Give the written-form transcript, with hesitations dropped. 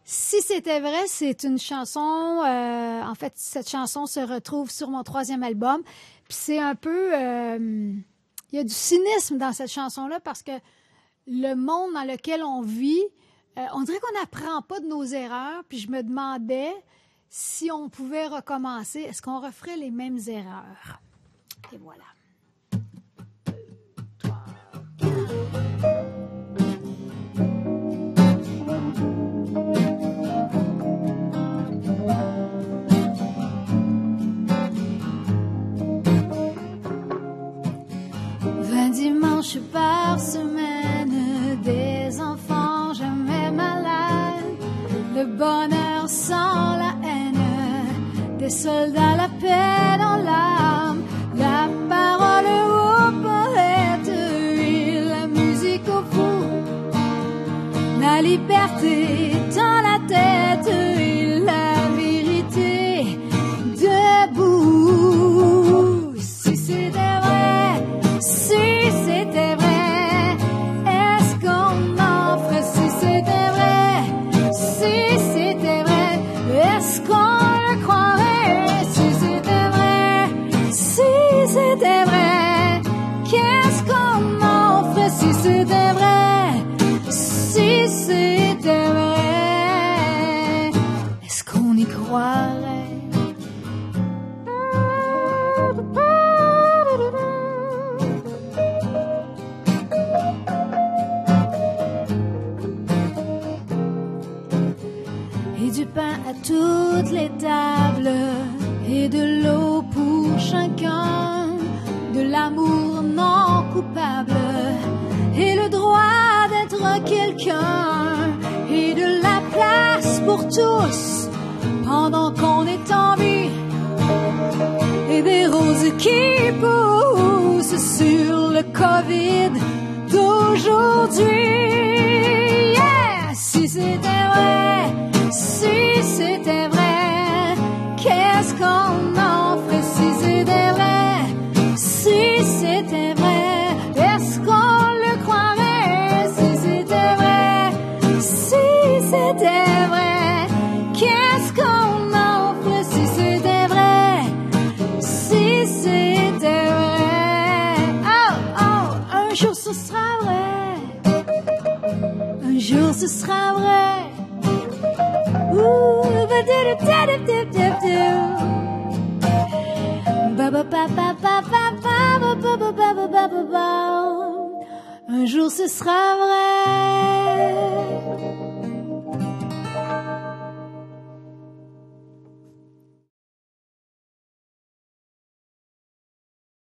Si c'était vrai, c'est une chanson, en fait, cette chanson se retrouve sur mon 3e album. Puis c'est un peu, il y a du cynisme dans cette chanson-là parce que le monde dans lequel on vit, on dirait qu'on n'apprend pas de nos erreurs. Puis je me demandais si on pouvait recommencer, est-ce qu'on referait les mêmes erreurs? Et voilà. 20 dimanches par semaine, des enfants jamais malades, le bonheur sans la haine, des soldats la paix dans l'âme, la parole au poète et la musique au fou, la liberté dans la tête et la vérité debout. Si c'était vrai, si c'était vrai, est-ce qu'on en ferait? Si c'était vrai, si c'était vrai, est-ce qu'on le croirait? Si c'était vrai, si c'était vrai, qu'est-ce qu'on en ferait? Si c'était vrai, si c'était vrai, est-ce qu'on y croirait? Et du pain à toutes les tables, et de l'eau pour chacun, de l'amour non coupable, et le droit d'être quelqu'un, et de la place pour tous, pendant qu'on est en vie, et des roses qui poussent sur le Covid d'aujourd'hui. Yeah! Si c'était vrai, si c'était vrai, qu'est-ce qu'on en ferait? Si c'était vrai, si c'était vrai, est-ce qu'on le croirait? Si c'était vrai, si c'était vrai, qu'est-ce qu'on en ferait? Si c'était vrai, si c'était vrai. Oh, oh, un jour ce sera vrai, un jour ce sera vrai. Un jour ce sera vrai.